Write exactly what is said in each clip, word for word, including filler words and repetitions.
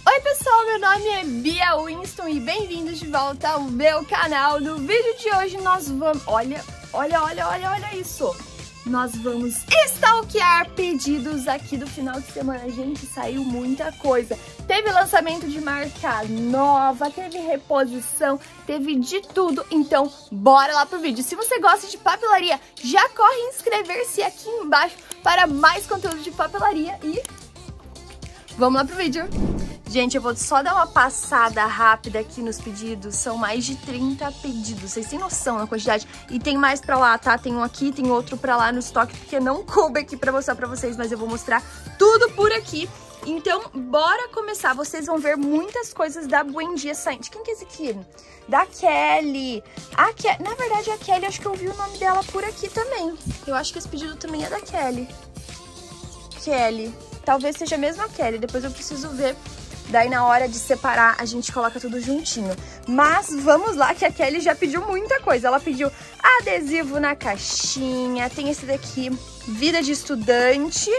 Oi pessoal, meu nome é Bia Winston e bem-vindos de volta ao meu canal. No vídeo de hoje nós vamos... Olha, olha, olha, olha, olha isso! Nós vamos stalkear pedidos aqui do final de semana. Gente, saiu muita coisa. Teve lançamento de marca nova, teve reposição, teve de tudo. Então, bora lá pro vídeo. Se você gosta de papelaria, já corre inscrever-se aqui embaixo para mais conteúdo de papelaria e... vamos lá pro vídeo. Gente, eu vou só dar uma passada rápida aqui nos pedidos. São mais de trinta pedidos. Vocês têm noção da quantidade? E tem mais pra lá, tá? Tem um aqui, tem outro pra lá no estoque, porque não coube aqui pra mostrar pra vocês, mas eu vou mostrar tudo por aqui. Então, bora começar. Vocês vão ver muitas coisas da Buendia saindo. Quem que é esse aqui? Da Kelly. A Ke... Na verdade, a Kelly, acho que eu vi o nome dela por aqui também. Eu acho que esse pedido também é da Kelly. Kelly. Talvez seja a mesma Kelly, depois eu preciso ver. Daí na hora de separar a gente coloca tudo juntinho. Mas vamos lá que a Kelly já pediu muita coisa. Ela pediu adesivo na caixinha. Tem esse daqui, Vida de Estudante.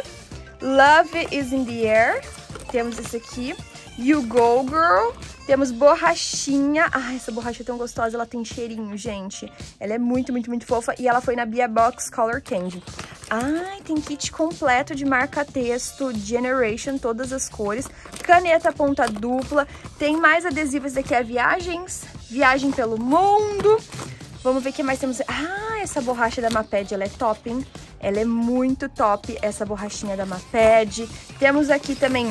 Love is in the air. Temos esse aqui, You Go Girl. Temos borrachinha. Ai, essa borracha é tão gostosa, ela tem cheirinho, gente. Ela é muito, muito, muito fofa. E ela foi na Bia Box Color Candy. Ai, tem kit completo de marca-texto, Generation, todas as cores. Caneta ponta dupla. Tem mais adesivos daqui, a Viagens. Viagem pelo Mundo. Vamos ver o que mais temos. Ah, essa borracha da Maped, ela é top, hein? Ela é muito top, essa borrachinha da Maped. Temos aqui também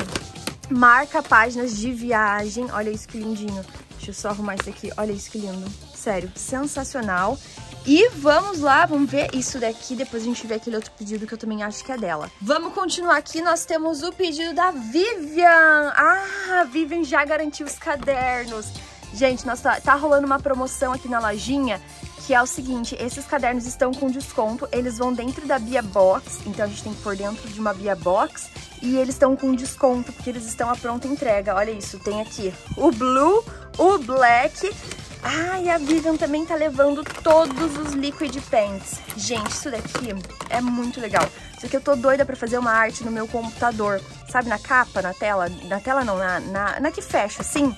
marca páginas de viagem. Olha isso que lindinho. Deixa eu só arrumar isso aqui. Olha isso que lindo. Sério, sensacional. E vamos lá, vamos ver isso daqui, depois a gente vê aquele outro pedido que eu também acho que é dela. Vamos continuar aqui, nós temos o pedido da Vivian. Ah, a Vivian já garantiu os cadernos. Gente, nós tá, tá rolando uma promoção aqui na lojinha, que é o seguinte, esses cadernos estão com desconto, eles vão dentro da Bia Box, então a gente tem que pôr dentro de uma Bia Box, e eles estão com desconto, porque eles estão à pronta entrega. Olha isso, tem aqui o Blue, o Black... Ah, e a Vivian também tá levando todos os Liquid Paints. Gente, isso daqui é muito legal. Isso aqui eu tô doida pra fazer uma arte no meu computador. Sabe, na capa, na tela? Na tela não, na, na, na que fecha, assim.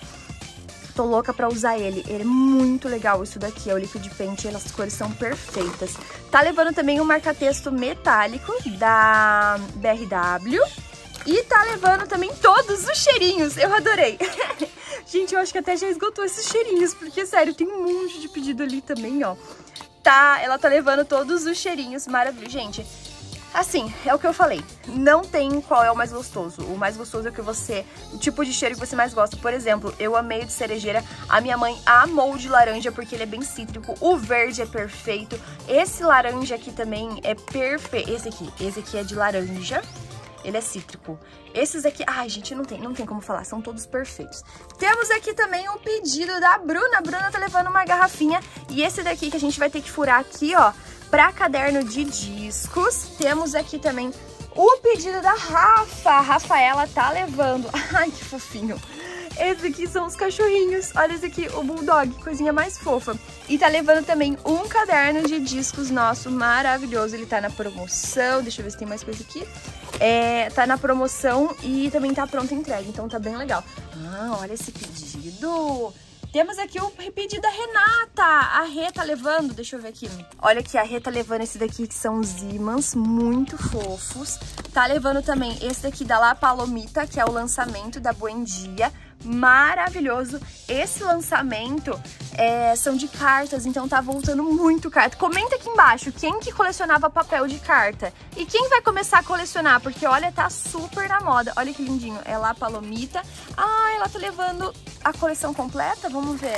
Tô louca pra usar ele. Ele é muito legal, isso daqui. É o Liquid Paint, as cores são perfeitas. Tá levando também um marca-texto metálico da B R W. E tá levando também todos os cheirinhos. Eu adorei. Gente, eu acho que até já esgotou esses cheirinhos, porque, sério, tem um monte de pedido ali também, ó. Tá, ela tá levando todos os cheirinhos, maravilha. Gente, assim, é o que eu falei, não tem qual é o mais gostoso. O mais gostoso é o que você, o tipo de cheiro que você mais gosta. Por exemplo, eu amei o de cerejeira, a minha mãe amou o de laranja, porque ele é bem cítrico. O verde é perfeito, esse laranja aqui também é perfeito. Esse aqui, esse aqui é de laranja. Ele é cítrico. Esses aqui... Ai, gente, não tem, não tem como falar. São todos perfeitos. Temos aqui também um pedido da Bruna. A Bruna tá levando uma garrafinha. E esse daqui que a gente vai ter que furar aqui, ó, pra caderno de discos. Temos aqui também o pedido da Rafa. A Rafaela tá levando... Ai, que fofinho. Esse aqui são os cachorrinhos. Olha esse aqui, o Bulldog, coisinha mais fofa. E tá levando também um caderno de discos nosso maravilhoso. Ele tá na promoção. Deixa eu ver se tem mais coisa aqui. É, tá na promoção e também tá pronta a entrega, então tá bem legal. Ah, olha esse pedido. Temos aqui o pedido da Renata. A Rê tá levando, deixa eu ver aqui. Olha aqui, a Rê tá levando esse daqui, que são os ímãs, muito fofos. Tá levando também esse daqui da La Palomita, que é o lançamento da Buendia. Maravilhoso. Esse lançamento é, são de cartas, então tá voltando muito carta. Comenta aqui embaixo quem que colecionava papel de carta e quem vai começar a colecionar, porque olha, tá super na moda. Olha que lindinho, é lá Palomita. Ah, ela tá levando a coleção completa, vamos ver.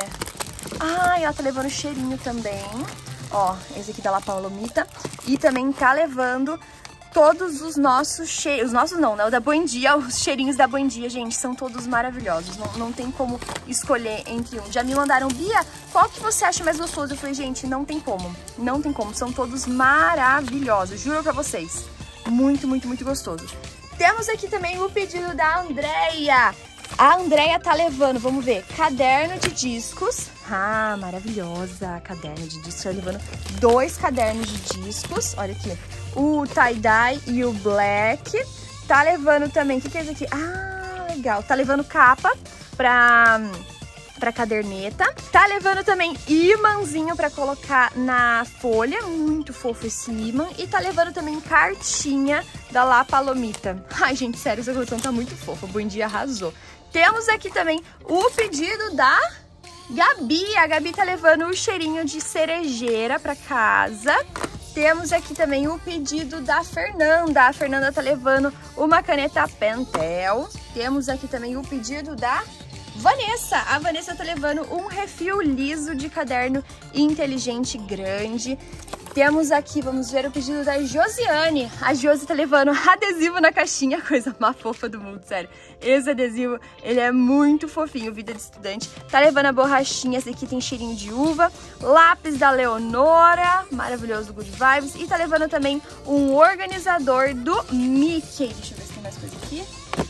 Ah, ela tá levando cheirinho também. Ó, esse aqui da La Palomita. E também tá levando todos os nossos cheiros, os nossos não, né? O da Buendia, os cheirinhos da Buendia, gente, são todos maravilhosos. Não, não tem como escolher entre um. Já me mandaram, Bia, qual que você acha mais gostoso? Eu falei, gente, não tem como. Não tem como. São todos maravilhosos, juro pra vocês. Muito, muito, muito gostoso. Temos aqui também o pedido da Andrea. A Andrea tá levando, vamos ver, caderno de discos. Ah, maravilhosa, caderno de discos. Tá levando dois cadernos de discos. Olha aqui, o tie-dye e o black. Tá levando também, o que que é isso aqui? Ah, legal. Tá levando capa pra... pra caderneta. Tá levando também imãzinho pra colocar na folha, muito fofo esse imã. E tá levando também cartinha da La Palomita. Ai, gente, sério, essa coleção tá muito fofa, o Bom Dia arrasou. Temos aqui também o pedido da Gabi. A Gabi tá levando o cheirinho de cerejeira pra casa. Temos aqui também o pedido da Fernanda. A Fernanda tá levando uma caneta Pentel. Temos aqui também o pedido da Vanessa. A Vanessa tá levando um refil liso de caderno inteligente grande. Temos aqui, vamos ver o pedido da Josiane. A Josi tá levando adesivo na caixinha, coisa mais fofa do mundo, sério. Esse adesivo, ele é muito fofinho, vida de estudante. Tá levando a borrachinha, esse aqui tem cheirinho de uva. Lápis da Leonora, maravilhoso, Good Vibes. E tá levando também um organizador do Mickey. Deixa eu ver se tem mais coisa aqui.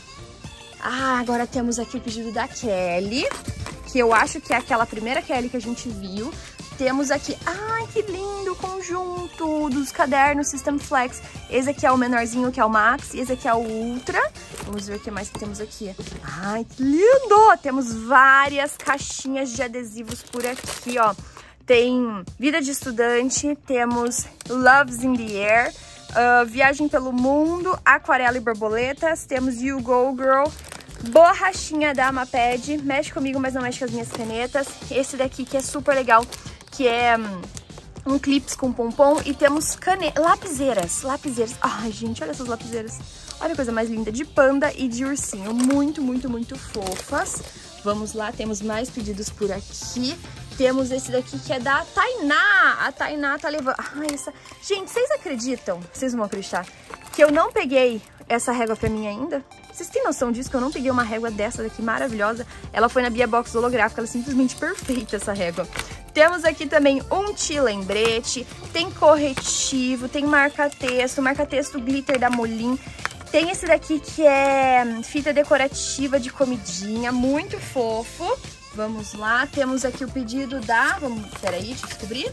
Ah, agora temos aqui o pedido da Kelly, que eu acho que é aquela primeira Kelly que a gente viu. Temos aqui, ai, que lindo o conjunto dos cadernos System Flex. Esse aqui é o menorzinho, que é o Max, e esse aqui é o Ultra. Vamos ver o que mais que temos aqui. Ai, que lindo! Temos várias caixinhas de adesivos por aqui, ó. Tem Vida de Estudante, temos Loves in the Air, uh, Viagem pelo Mundo, Aquarela e Borboletas, temos You Go Girl, borrachinha da Amaped, mexe comigo, mas não mexe com as minhas canetas. Esse daqui que é super legal, que é um, um clips com pompom. E temos cane... lapiseiras, lapiseiras. Ai, gente, olha essas lapiseiras. Olha a coisa mais linda, de panda e de ursinho. Muito, muito, muito fofas. Vamos lá, temos mais pedidos por aqui. Temos esse daqui que é da Tainá. A Tainá tá levando... Ai, essa... Gente, vocês acreditam? Vocês vão acreditar que eu não peguei essa régua pra mim ainda? Vocês têm noção disso? Que eu não peguei uma régua dessa daqui maravilhosa. Ela foi na Bia Box holográfica, ela é simplesmente perfeita essa régua. Temos aqui também um lembrete, tem corretivo, tem marca-texto, marca-texto glitter da Molin. Tem esse daqui que é fita decorativa de comidinha, muito fofo. Vamos lá, temos aqui o pedido da... Vamos, peraí, deixa eu descobrir.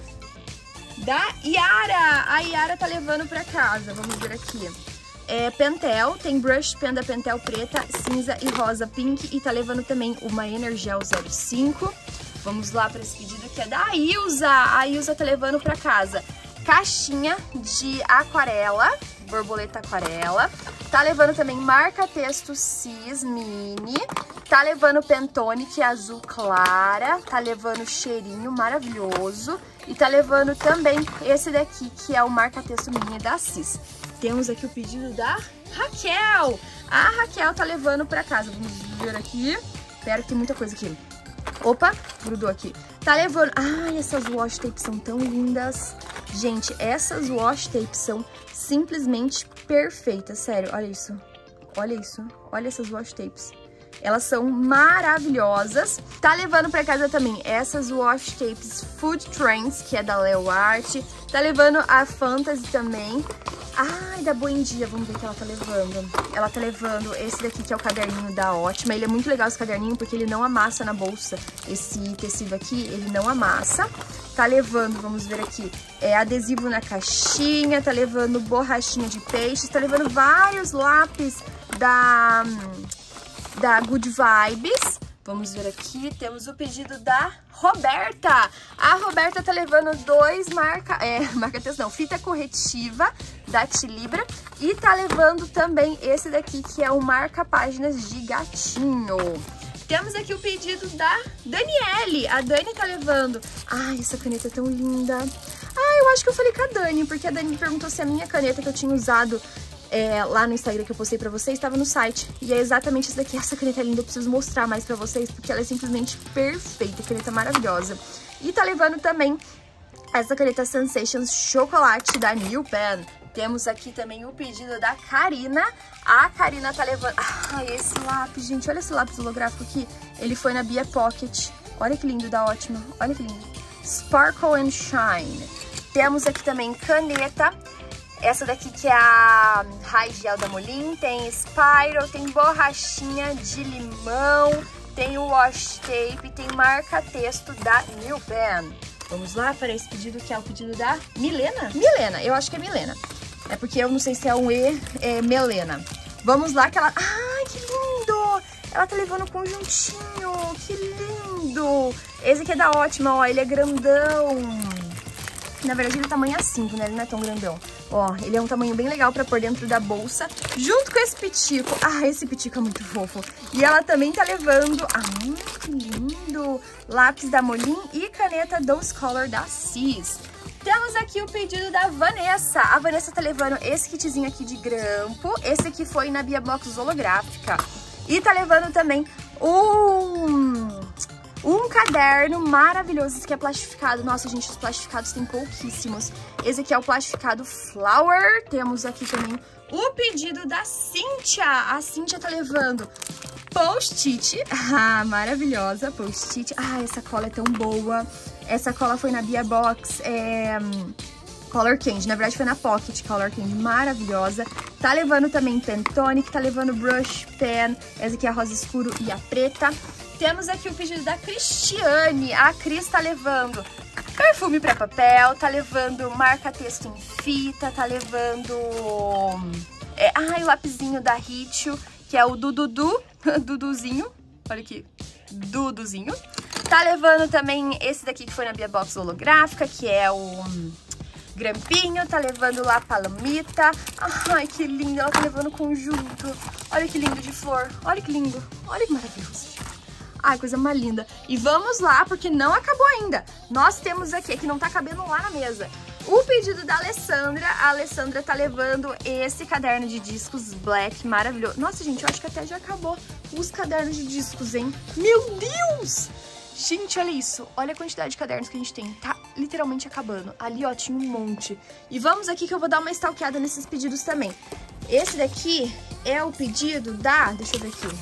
Da Yara. A Yara tá levando pra casa, vamos ver aqui. É Pentel, tem brush pen da Pentel preta, cinza e rosa pink. E tá levando também uma Energel zero cinco. Vamos lá para esse pedido que é da Ilza. A Ilza tá levando pra casa caixinha de aquarela, borboleta aquarela. Tá levando também marca-texto Cis Mini. Tá levando Pantone, que é azul clara. Tá levando cheirinho maravilhoso. E tá levando também esse daqui, que é o marca-texto mini da Cis. Temos aqui o pedido da Raquel. A Raquel tá levando pra casa. Vamos ver aqui. Espera que tem muita coisa aqui. Opa, grudou aqui. Tá levando... Ai, essas washi tapes são tão lindas. Gente, essas washi tapes são simplesmente perfeitas. Sério, olha isso. Olha isso. Olha essas washi tapes. Elas são maravilhosas. Tá levando pra casa também essas washi tapes Food Trends, que é da Leo Art. Tá levando a Fantasy também. Ai, da Buendia, vamos ver o que ela tá levando. Ela tá levando esse daqui, que é o caderninho da Ótima. Ele é muito legal, esse caderninho, porque ele não amassa na bolsa. Esse tecido aqui, ele não amassa. Tá levando, vamos ver aqui, é adesivo na caixinha. Tá levando borrachinha de peixe. Tá levando vários lápis da, da Good Vibes. Vamos ver aqui, temos o pedido da Roberta. A Roberta tá levando dois marca... É, marca-texto não, fita corretiva da Tilibra. E tá levando também esse daqui, que é o marca-páginas de gatinho. Temos aqui o pedido da Daniele. A Dani tá levando... Ai, essa caneta é tão linda. Ah, eu acho que eu falei com a Dani, porque a Dani perguntou se a minha caneta que eu tinha usado... É, lá no Instagram que eu postei pra vocês, estava no site. E é exatamente isso daqui. Essa caneta é linda, eu preciso mostrar mais pra vocês, porque ela é simplesmente perfeita, caneta maravilhosa. E tá levando também essa caneta Sensations Chocolate da New Pen. Temos aqui também o pedido da Karina. A Karina tá levando... Ah, esse lápis, gente, olha esse lápis holográfico aqui. Ele foi na Bia Pocket. Olha que lindo, da Ótima. Olha que lindo. Sparkle and Shine. Temos aqui também caneta. Essa daqui que é a High Gel da Molin, tem Spiral, tem borrachinha de limão, tem o washi tape, tem marca-texto da New Pen. Vamos lá para esse pedido que é o pedido da Milena? Milena, eu acho que é Milena. É porque eu não sei se é um E, é Melena. Vamos lá que ela... Ai, que lindo! Ela tá levando um conjuntinho, que lindo! Esse aqui é da Ótima, ó, ele é grandão. Na verdade ele é tamanho A cinco, né? Ele não é tão grandão. Ó, ele é um tamanho bem legal pra pôr dentro da bolsa, junto com esse pitico. Ah, esse pitico é muito fofo. E ela também tá levando... Ah, que lindo! Lápis da Molin e caneta Dose Color da Cis. Temos aqui o pedido da Vanessa. A Vanessa tá levando esse kitzinho aqui de grampo. Esse aqui foi na Bia Box holográfica. E tá levando também um... Um caderno maravilhoso, esse aqui é plastificado. Nossa, gente, os plastificados tem pouquíssimos. Esse aqui é o plastificado Flower. Temos aqui também o pedido da Cíntia. A Cíntia tá levando post-it. Ah, maravilhosa, post-it. Ah, essa cola é tão boa. Essa cola foi na Bia Box, é... Color Candy. Na verdade, foi na Pocket Color Candy. Maravilhosa. Tá levando também Pen Tonic, tá levando Brush Pen. Essa aqui é a rosa escuro e a preta. Temos aqui o pedido da Cristiane. A Cris tá levando perfume pra papel, tá levando marca-texto em fita, tá levando... É, ai, o lapisinho da Ritio, que é o Dududu, Duduzinho. Olha aqui, Duduzinho. Tá levando também esse daqui que foi na Bia Box holográfica, que é o grampinho. Tá levando lá a Palomita. Ai, que lindo, ela tá levando conjunto. Olha que lindo de flor, olha que lindo, olha que maravilhoso. Ai, coisa mais linda. E vamos lá, porque não acabou ainda. Nós temos aqui, que não tá cabendo lá na mesa, o pedido da Alessandra. A Alessandra tá levando esse caderno de discos black maravilhoso. Nossa, gente, eu acho que até já acabou os cadernos de discos, hein? Meu Deus! Gente, olha isso. Olha a quantidade de cadernos que a gente tem. Tá literalmente acabando. Ali, ó, tinha um monte. E vamos aqui que eu vou dar uma stalkeada nesses pedidos também. Esse daqui é o pedido da... Deixa eu ver aqui.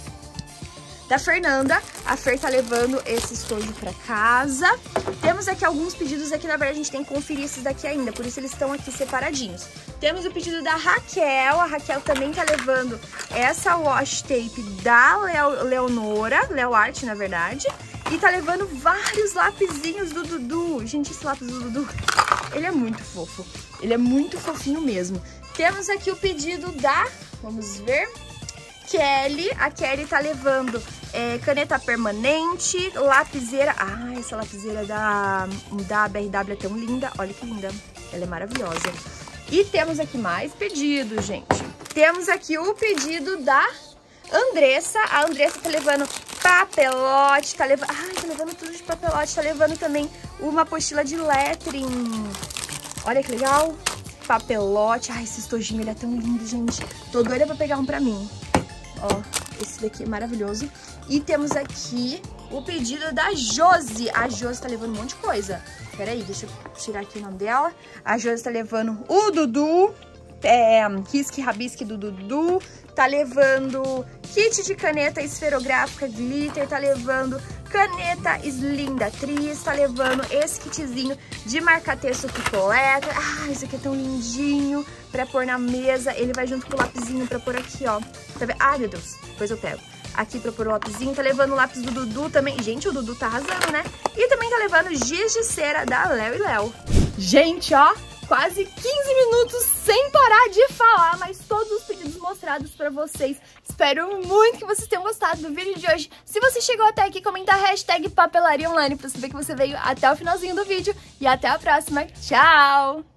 Da Fernanda. A Fer tá levando esse estojo pra casa. Temos aqui alguns pedidos aqui, na verdade a gente tem que conferir esses daqui ainda, por isso eles estão aqui separadinhos. Temos o pedido da Raquel. A Raquel também tá levando essa washi tape da Leo, Leonora, Leo Art, na verdade. E tá levando vários lapisinhos do Dudu. Gente, esse lápis do Dudu, ele é muito fofo. Ele é muito fofinho mesmo. Temos aqui o pedido da... Vamos ver... Kelly. A Kelly tá levando é, caneta permanente, lapiseira. Ah, essa lapiseira da, da B R W é tão linda. Olha que linda. Ela é maravilhosa. E temos aqui mais pedidos, gente. Temos aqui o pedido da Andressa. A Andressa tá levando papelote, tá levando... Ai, tá levando tudo de papelote. Tá levando também uma apostila de lettering. Olha que legal. Papelote. Ai, esse estojinho, ele é tão lindo, gente. Tô doida pra pegar um pra mim. Ó, esse daqui é maravilhoso. E temos aqui o pedido da Josi. A Josi tá levando um monte de coisa. Peraí, deixa eu tirar aqui o nome dela. A Josi tá levando o Dudu. É, risque rabisque do Dudu. Tá levando kit de caneta esferográfica glitter. Tá levando caneta Slim da Tris. Tá levando esse kitzinho de marca-texto pipoleta. Ah, esse aqui é tão lindinho pra pôr na mesa. Ele vai junto com o lapisinho pra pôr aqui, ó. Tá vendo? Ai, meu Deus. Depois eu pego. Aqui pra pôr o lapisinho. Tá levando o lápis do Dudu também. Gente, o Dudu tá arrasando, né? E também tá levando giz de cera da Léo e Léo. Gente, ó. Quase quinze minutos sem parar de falar, mas todos os pedidos mostrados pra vocês. Espero muito que vocês tenham gostado do vídeo de hoje. Se você chegou até aqui, comenta a hashtag papelaria online pra saber que você veio até o finalzinho do vídeo. E até a próxima. Tchau!